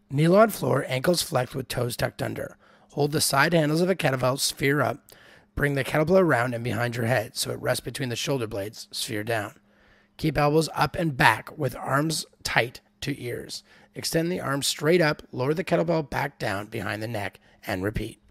Kneel on floor, ankles flexed with toes tucked under. Hold the side handles of a kettlebell sphere up. Bring the kettlebell around and behind your head so it rests between the shoulder blades, sphere down. Keep elbows up and back with arms tight to ears. Extend the arms straight up, lower the kettlebell back down behind the neck, and repeat.